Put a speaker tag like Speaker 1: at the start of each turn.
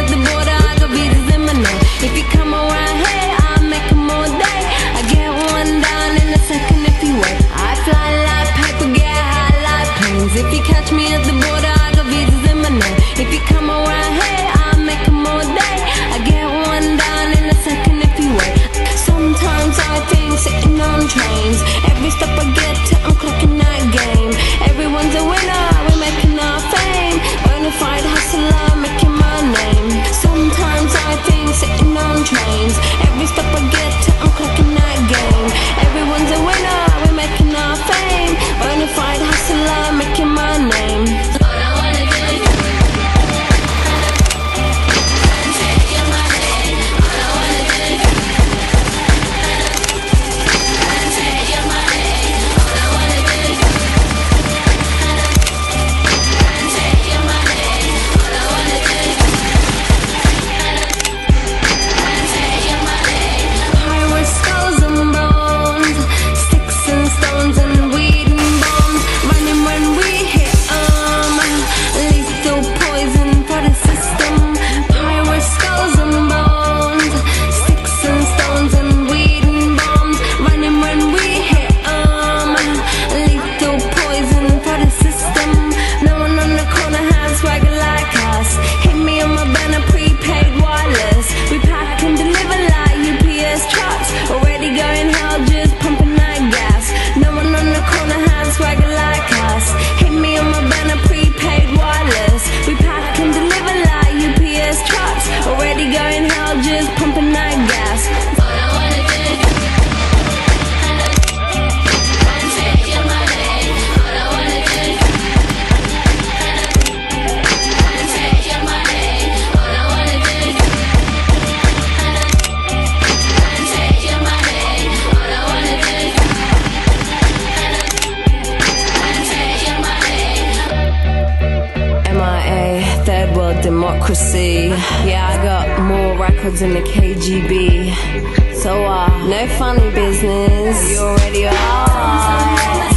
Speaker 1: at the border, I got visas in my name. If you come around here, I'll make them all day. I get one down in a second if you wait. I fly like paper, get high like planes. If you catch me at the border, I got visas in my name. If you come around here, I'll make them all day. I get one down in a second if you wait. Sometimes I think sitting on trains, every step I get to, I'm clocking that game. Everyone's a winner, we're making our fame. Bonafide hustler, making my name. Sometimes I think sitting on trains, every step I get to, I'm clocking that game. Everyone's a winner, we're making our fame. Bonafide hustler, making my name. Democracy. Yeah, I got more records than the KGB. So no funny business. You already are.